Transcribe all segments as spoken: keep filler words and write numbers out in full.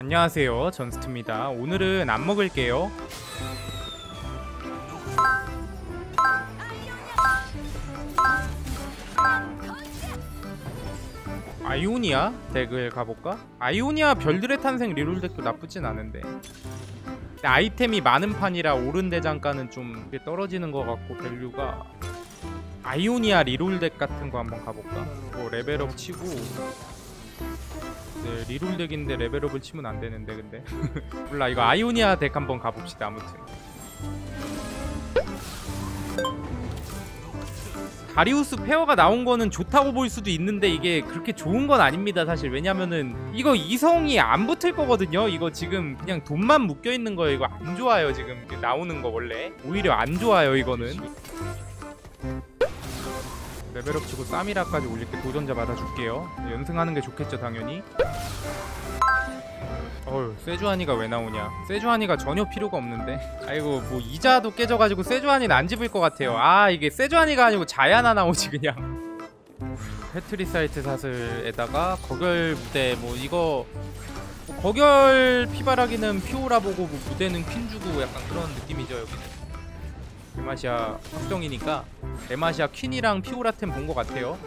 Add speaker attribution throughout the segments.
Speaker 1: 안녕하세요, 전스트입니다. 오늘은 안 먹을게요. 아이오니아 덱을 가볼까? 아이오니아 별들의 탄생 리롤 덱도 나쁘진 않은데 근데 아이템이 많은 판이라 오른 대장가는 좀 떨어지는 것 같고 밸류가. 아이오니아 리롤 덱 같은 거 한번 가볼까? 뭐 레벨업 치고. 네, 리롤 덱인데 레벨업을 치면 안 되는데 근데 몰라. 이거 아이오니아 덱 한번 가봅시다. 아무튼 다리우스 페어가 나온 거는 좋다고 볼 수도 있는데 이게 그렇게 좋은 건 아닙니다 사실. 왜냐면은 이거 이성이 안 붙을 거거든요. 이거 지금 그냥 돈만 묶여 있는 거예요. 이거 안 좋아요. 지금 나오는 거 원래 오히려 안 좋아요 이거는. 레벨업 치고 사미라까지 올릴게. 도전자 받아줄게요. 연승하는 게 좋겠죠 당연히. 어휴, 세주아니가 왜 나오냐. 세주아니가 전혀 필요가 없는데. 아이고, 뭐 이자도 깨져가지고 세주아니는 안 집을 것 같아요. 아, 이게 세주아니가 아니고 자야나 나오지 그냥. 페트리사이트 사슬에다가 거결 무대. 뭐 이거 뭐 거결 피바라기는 피오라 보고 뭐 무대는 퀸 주고 약간 그런 느낌이죠 여기는. 데마시아 확정이니까 데마시아 퀸이랑 피오라템 본 것 같아요.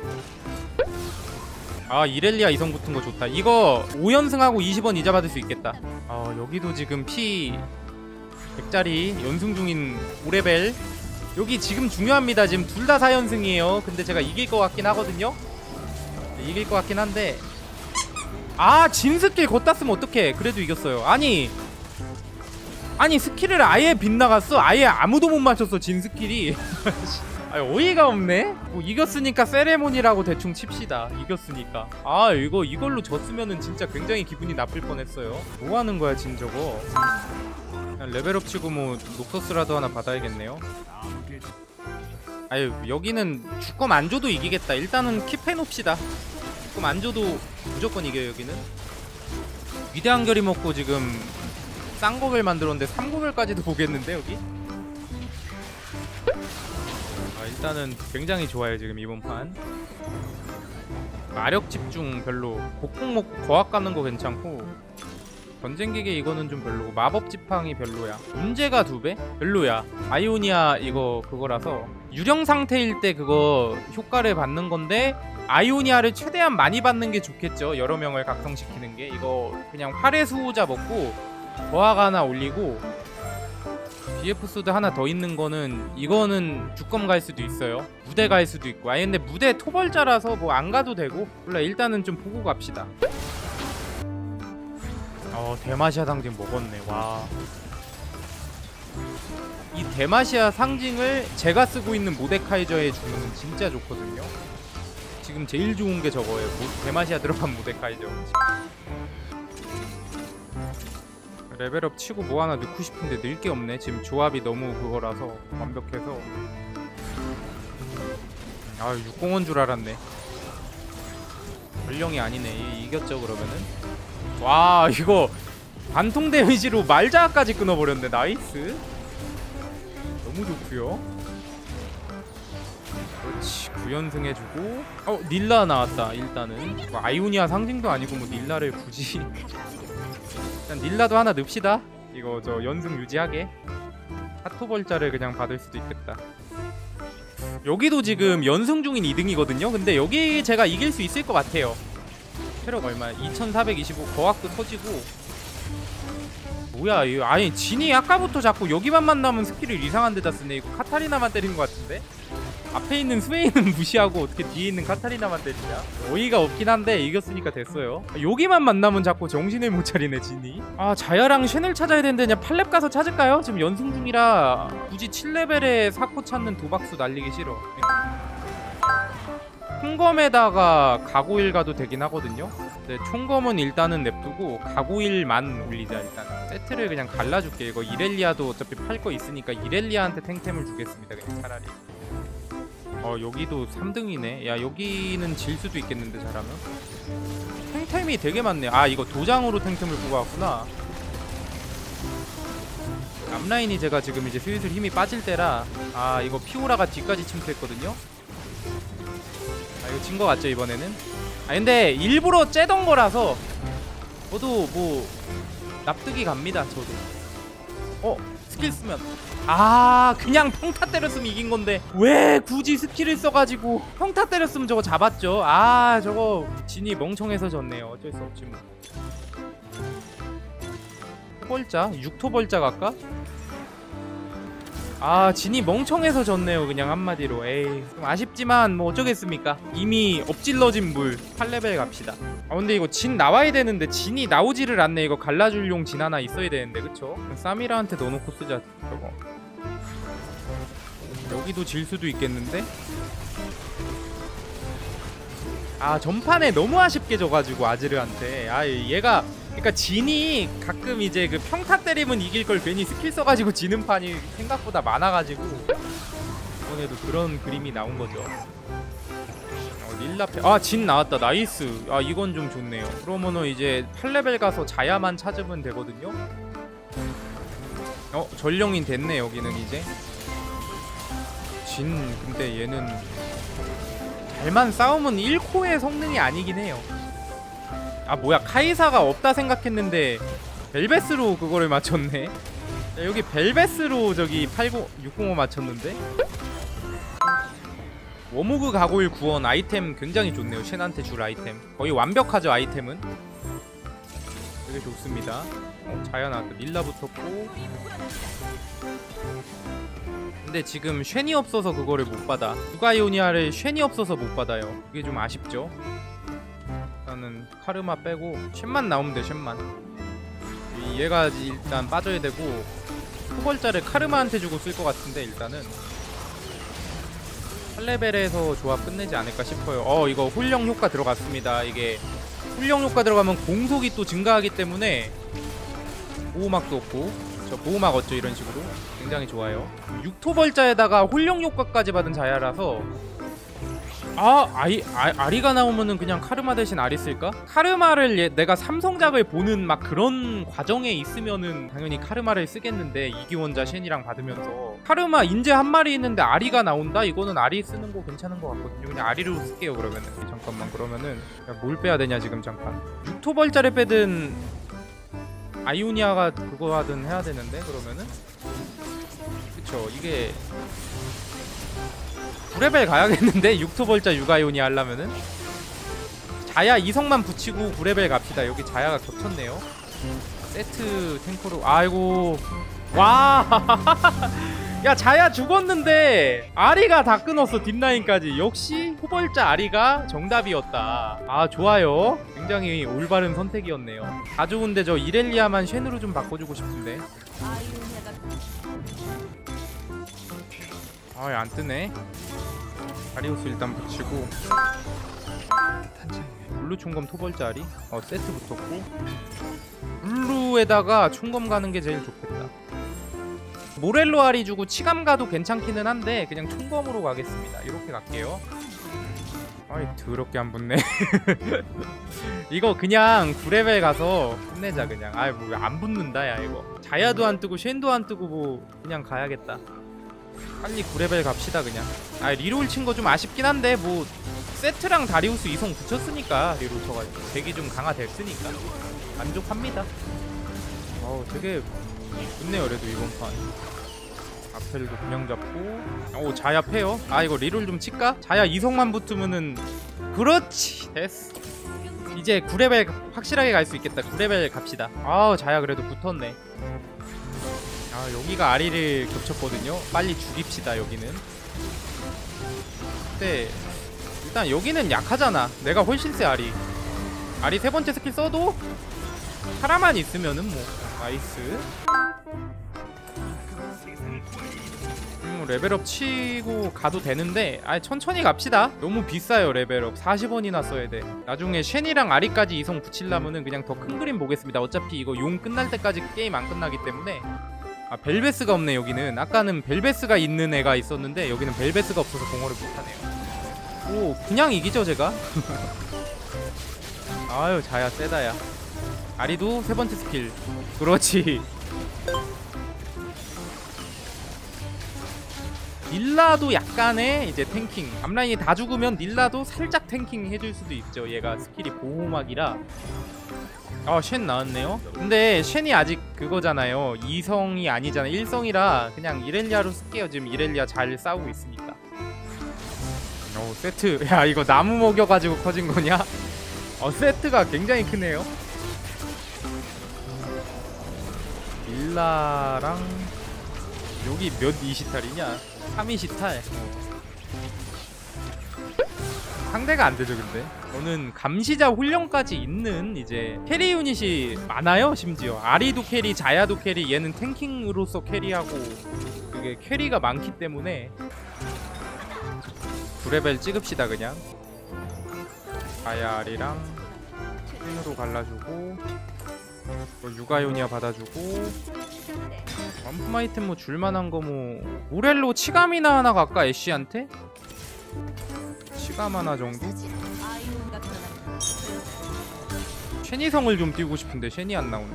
Speaker 1: 아, 이렐리아 이성 붙은 거 좋다. 이거 오 연승하고 이십 원 이자 받을 수 있겠다. 아, 여기도 지금 피 백 짜리 연승 중인 오 레벨. 여기 지금 중요합니다. 지금 둘 다 사 연승이에요 근데 제가 이길 것 같긴 하거든요. 네, 이길 것 같긴 한데. 아, 진 스킬 걷다 쓰면 어떡해. 그래도 이겼어요. 아니 아니 스킬을 아예 빗나갔어. 아예 아무도 못 맞췄어 진 스킬이. 아니, 어이가 없네. 뭐 이겼으니까 세레모니라고 대충 칩시다. 이겼으니까. 아, 이거 이걸로 졌으면은 진짜 굉장히 기분이 나쁠 뻔했어요. 뭐 하는 거야 진 저거. 그냥 레벨업 치고 뭐 녹서스라도 하나 받아야겠네요. 아유, 여기는 주검 안 줘도 이기겠다. 일단은 킵해놓읍시다. 주검 안 줘도 무조건 이겨요 여기는. 위대한 결이 먹고 지금 쌍고벨 만들었는데 삼고벨까지도 보겠는데 여기. 아, 일단은 굉장히 좋아요 지금 이번 판. 마력 집중 별로. 곡궁 먹고 거학 가는 거 괜찮고 전쟁기계 이거는 좀 별로고 마법 지팡이 별로야. 문제가 두 배? 별로야. 아이오니아 이거 그거라서 유령 상태일 때 그거 효과를 받는 건데 아이오니아를 최대한 많이 받는 게 좋겠죠. 여러 명을 각성시키는 게. 이거 그냥 활의 수호자 먹고 거학 하나 올리고 비에프 소드 하나 더 있는 거는 이거는 주검 갈 수도 있어요. 무대 갈 수도 있고. 아니 근데 무대 토벌자라서 뭐 안 가도 되고. 몰라, 일단은 좀 보고 갑시다. 어, 데마시아 상징 먹었네. 와, 이 데마시아 상징을 제가 쓰고 있는 모데카이저에 주면 진짜 좋거든요. 지금 제일 좋은 게 저거예요. 데마시아 들어간 모데카이저. 레벨업 치고 뭐 하나 넣고 싶은데 넣을 게 없네. 지금 조합이 너무 그거라서 완벽해서. 아, 육공원 줄 알았네. 전령이 아니네. 이, 이겼죠 그러면은. 와, 이거 반통 데미지로 말자까지 끊어버렸네. 나이스. 너무 좋구요. 그렇지. 구 연승 해주고. 어, 닐라 나왔다. 일단은 뭐 아이오니아 상징도 아니고 뭐 닐라를 굳이. 일단 닐라도 하나 넣읍시다. 이거 저 연승 유지하게. 핫토벌자를 그냥 받을 수도 있겠다. 여기도 지금 연승 중인 이 등이거든요 근데 여기 제가 이길 수 있을 것 같아요. 체력 얼마야? 이천사백이십오. 거학도 터지고. 뭐야 이거. 아니 진이 아까부터 자꾸 여기만 만나면 스킬을 이상한 데다 쓰네. 이거 카타리나만 때린 것 같은데? 앞에 있는 스웨인은 무시하고 어떻게 뒤에 있는 카타리나만 때리냐? 어이가 없긴 한데 이겼으니까 됐어요. 여기만 만나면 자꾸 정신을 못 차리네 진이. 아, 자야랑 쉔을 찾아야 되는데 그냥 팔 렙 가서 찾을까요? 지금 연승 중이라 굳이 칠 레벨에 사코 찾는 도박수 날리기 싫어. 총검에다가 가고일 가도 되긴 하거든요. 근데 총검은 일단은 냅두고 가고일만 올리자. 일단 세트를 그냥 갈라줄게. 이거 이렐리아도 어차피 팔 거 있으니까 이렐리아한테 탱템을 주겠습니다 그냥 차라리. 어, 여기도 삼 등이네. 야, 여기는 질 수도 있겠는데 잘하면. 탱템이 되게 많네. 아, 이거 도장으로 탱템을 뽑아왔구나. 앞라인이 제가 지금 이제 슬슬 힘이 빠질 때라. 아, 이거 피오라가 뒤까지 침투했거든요. 아, 이거 진 거 같죠 이번에는? 아, 근데 일부러 째던 거라서 저도 뭐 납득이 갑니다 저도. 어? 스킬 쓰면 아 그냥 평타 때렸으면 이긴 건데 왜 굳이 스킬을 써가지고 평타 때렸으면 저거 잡았죠. 아 저거 진이 멍청해서 졌네요. 어쩔 수 없지 뭐. 토벌자? 육토벌자 갈까? 아 진이 멍청해서 졌네요 그냥 한마디로. 에이 좀 아쉽지만 뭐 어쩌겠습니까. 이미 엎질러진 물 팔 레벨 갑시다. 아 근데 이거 진 나와야 되는데 진이 나오지를 않네. 이거 갈라줄 용 진 하나 있어야 되는데 그쵸? 사미라한테 넣어놓고 쓰자 저거. 여기도 질 수도 있겠는데? 아 전판에 너무 아쉽게 져가지고 아즈르한테. 아 얘가 그러니까 진이 가끔 이제 그 평타 때리면 이길 걸 괜히 스킬 써가지고 지는 판이 생각보다 많아가지고 이번에도 그런 그림이 나온 거죠. 어, 릴라페 아진 나왔다. 나이스. 아 이건 좀 좋네요. 그러면은 이제 팔 레벨 가서 자야만 찾으면 되거든요. 어 전령인 됐네 여기는 이제. 진 근데 얘는 잘만 싸우면 일 코어의 성능이 아니긴 해요. 아 뭐야 카이사가 없다 생각했는데 벨베스로 그거를 맞췄네. 야, 여기 벨베스로 저기 팔십, 육공오 맞췄는데. 워무그 가고일 구원 아이템 굉장히 좋네요. 쉔한테 줄 아이템 거의 완벽하죠. 아이템은 되게 좋습니다. 어, 자야 나왔다. 릴라 붙었고 근데 지금 쉔이 없어서 그거를 못 받아. 누가이오니아를 쉔이 없어서 못 받아요. 그게 좀 아쉽죠. 일단은 카르마 빼고 쉔만 나오면 돼. 쉔만 얘가 일단 빠져야 되고 후벌자를 카르마한테 주고 쓸 것 같은데 일단은 팔 레벨에서 조합 끝내지 않을까 싶어요. 어 이거 훌령 효과 들어갔습니다. 이게 훌령 효과 들어가면 공속이 또 증가하기 때문에 보호막도 없고 저 보호막 얻죠. 이런 식으로 굉장히 좋아요. 육토벌자에다가 홀령 효과까지 받은 자야라서 아 아이 아, 아리가 나오면은 그냥 카르마 대신 아리 쓸까? 카르마를 얘, 내가 삼성작을 보는 막 그런 과정에 있으면은 당연히 카르마를 쓰겠는데 이기원자 쉔이랑 받으면서 카르마 인제 한 마리 있는데 아리가 나온다? 이거는 아리 쓰는 거 괜찮은 거 같거든요. 그냥 아리로 쓸게요. 그러면은 잠깐만 그러면은 야, 뭘 빼야 되냐 지금 잠깐. 육토벌자를 빼든 아이오니아가 그거 하든 해야 되는데 그러면은 그쵸. 이게 구 레벨 가야겠는데 육토벌자 육아이오니아 하려면은 자야 이성만 붙이고 구 레벨 갑시다. 여기 자야가 겹쳤네요. 세트 탱커로 아이고 와 야 자야 죽었는데 아리가 다 끊었어. 뒷라인까지. 역시 후벌자 아리가 정답이었다. 아 좋아요. 굉장히 올바른 선택이었네요. 다 좋은데 저 이렐리아만 쉔으로 좀 바꿔주고 싶은데. 아이 안뜨네. 다리우스 일단 붙이고 블루 충검 토벌자 아리 어 세트 붙었고 블루에다가 충검 가는 게 제일 좋겠다. 모렐로 아리 주고 치감 가도 괜찮기는 한데 그냥 총검으로 가겠습니다. 이렇게 갈게요. 아이 더럽게 안 붙네. 이거 그냥 구 레벨 가서 끝내자 그냥. 아이 뭐 안 붙는다 야 이거. 자야도 안 뜨고 쉔도 안 뜨고 뭐 그냥 가야겠다. 빨리 구 레벨 갑시다 그냥. 아 리롤 친 거 좀 아쉽긴 한데 뭐 세트랑 다리우스 이성 붙였으니까 리롤 쳐가지고 덱이 좀 강화됐으니까 만족합니다. 어우 되게 좋네요. 그래도 이번 판 아펠도 그냥 잡고 오 자야 패요. 아 이거 리롤 좀 칠까? 자야 이성만 붙으면은 그렇지 됐어. 이제 구 레벨 확실하게 갈 수 있겠다. 구 레벨 갑시다. 아우 자야 그래도 붙었네. 아 여기가 아리를 겹쳤거든요. 빨리 죽입시다 여기는. 근데 일단 여기는 약하잖아. 내가 훨씬 세 아리. 아리 세 번째 스킬 써도 하나만 있으면은 뭐 나이스. 음, 레벨업 치고 가도 되는데 아 천천히 갑시다. 너무 비싸요 레벨업. 사십 원이나 써야 돼. 나중에 쉔이랑 아리까지 이성 붙이려면은 그냥 더 큰 그림 보겠습니다. 어차피 이거 용 끝날 때까지 게임 안 끝나기 때문에. 아 벨베스가 없네 여기는. 아까는 벨베스가 있는 애가 있었는데 여기는 벨베스가 없어서 공허를 못하네요. 오 그냥 이기죠 제가. 아유 자야 세다야. 아리도 세 번째 스킬. 그렇지. 닐라도 약간의 이제 탱킹. 앞라인이 다 죽으면 닐라도 살짝 탱킹 해줄 수도 있죠. 얘가 스킬이 보호막이라 아, 쉔 나왔네요. 근데 쉔이 아직 그거잖아요. 이성이 아니잖아. 일성이라 그냥 이렐리아로 쓸게요. 지금 이렐리아 잘 싸우고 있으니까. 오, 세트. 야, 이거 나무 먹여가지고 커진 거냐? 어, 세트가 굉장히 크네요. 밀라랑 여기 몇 이시탈이냐? 삼 이시탈. 상대가 안 되죠, 근데. 저는 감시자 훈련까지 있는 이제 캐리 유닛이 많아요, 심지어. 아리도 캐리, 자야도 캐리, 얘는 탱킹으로서 캐리하고 그게 캐리가 많기 때문에 두 레벨 찍읍시다, 그냥. 자야 아리랑 퀸으로 갈라주고 유가요니아 받아주고 완품 아이템 뭐 줄만한 거 뭐 모렐로 치감이나 하나 갈까, 애쉬한테? 치감 하나 정도? 쉐니성을 좀 띄우고 싶은데 쉐니 안 나오네.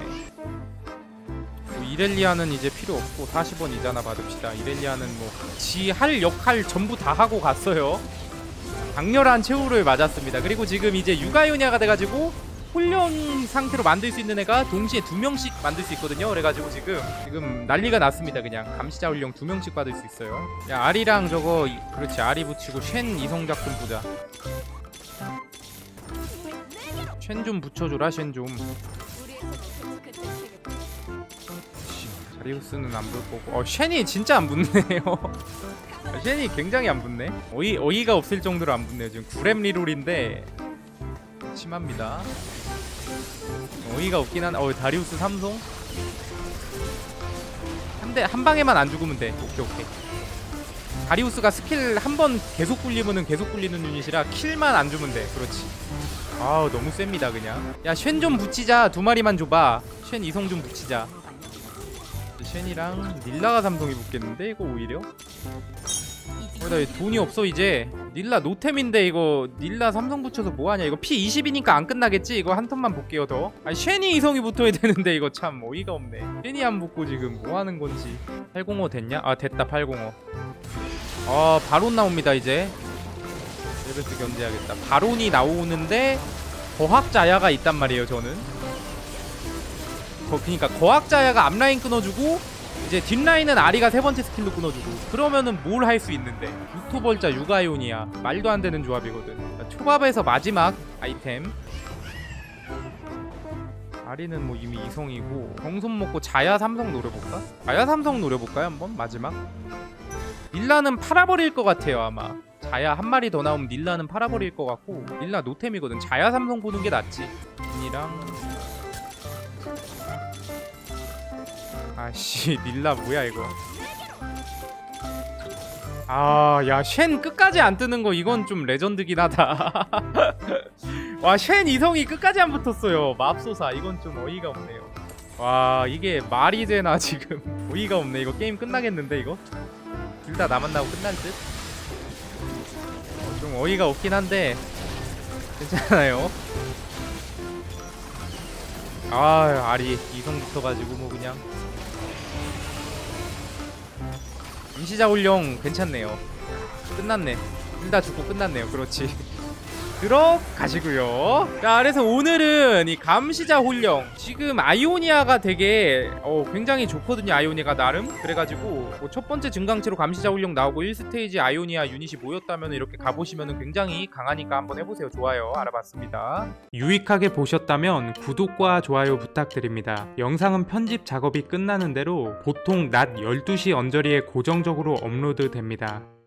Speaker 1: 뭐 이렐리아는 이제 필요 없고 사십 원이잖아, 받읍시다. 이렐리아는 뭐 지 할 역할 전부 다 하고 갔어요. 강렬한 최후를 맞았습니다. 그리고 지금 이제 유가요니아가 돼가지고 훈련 상태로 만들 수 있는 애가 동시에 두 명씩 만들 수 있거든요. 그래가지고 지금 지금 난리가 났습니다. 그냥 감시자 훈련 두 명씩 받을 수 있어요. 야, 아리랑 저거, 그렇지, 아리 붙이고 쉔 이성작 좀 보자. 쉔 좀 붙여줘라, 쉔 좀. 자리우스는 안 볼 거고. 어, 쉔이 진짜 안 붙네요. 쉔이 굉장히 안 붙네. 어이, 어이가 없을 정도로 안 붙네요. 지금 구렘 리롤인데 심합니다. 어이가 없긴 한. 어, 다리우스 삼성. 한 대, 한 방에만 안 죽으면 돼. 오케이, 오케이. 다리우스가 스킬 한 번 계속 굴리면은 계속 굴리는 유닛이라 킬만 안 주면 돼. 그렇지. 아우, 너무 셉니다, 그냥. 야, 쉔 좀 붙이자. 두 마리만 줘봐. 쉔 이성 좀 붙이자. 쉔이랑 닐라가 삼성이 붙겠는데, 이거 오히려? 어, 나 돈이 없어 이제. 닐라 노템인데 이거 닐라 삼성 붙여서 뭐하냐. 이거 피 이십이니까 안 끝나겠지? 이거 한 턴만 볼게요 더. 아니 쉔이 이성이 붙어야 되는데 이거 참 어이가 없네. 쉔이 안 붙고 지금 뭐하는 건지. 팔공오 됐냐? 아, 됐다. 팔공오. 아, 바론 나옵니다 이제. 레베스 견제하겠다. 바론이 나오는데 거학자야가 있단 말이에요 저는. 거, 그니까 거학자야가 앞라인 끊어주고 이제 뒷라인은 아리가 세 번째 스킬로 끊어주고, 그러면은 뭘 할 수 있는데. 유토벌자 유가요니아 말도 안 되는 조합이거든. 초밥에서 마지막 아이템. 아리는 뭐 이미 이성이고, 정손 먹고 자야 삼성 노려볼까? 자야 삼성 노려볼까요 한번? 마지막. 닐라는 팔아버릴 것 같아요 아마. 자야 한 마리 더 나오면 닐라는 팔아버릴 것 같고, 닐라 노템이거든. 자야 삼성 보는 게 낫지. 이랑 아씨, 닐라 뭐야 이거. 아, 야, 쉔 끝까지 안 뜨는 거 이건 좀 레전드긴 하다. 와, 쉔 이성이 끝까지 안 붙었어요. 맙소사. 이건 좀 어이가 없네요. 와, 이게 말이 되나 지금. 어이가 없네. 이거 게임 끝나겠는데 이거? 둘 다 나만 나고 끝날 듯? 어, 좀 어이가 없긴 한데 괜찮아요. 아, 아리 이성 붙어가지고 뭐 그냥 감시자 훈련 괜찮네요. 끝났네. 둘 다 죽고 끝났네요. 그렇지. 들어가시고요. 자, 그래서 오늘은 이 감시자 훈련, 지금 아이오니아가 되게 어, 굉장히 좋거든요. 아이오니아가 나름. 그래가지고 뭐 첫 번째 증강체로 감시자 훈련 나오고 일 스테이지 아이오니아 유닛이 모였다면 이렇게 가보시면 굉장히 강하니까 한번 해보세요. 좋아요. 알아봤습니다. 유익하게 보셨다면 구독과 좋아요 부탁드립니다. 영상은 편집 작업이 끝나는 대로 보통 낮 열두 시 언저리에 고정적으로 업로드 됩니다.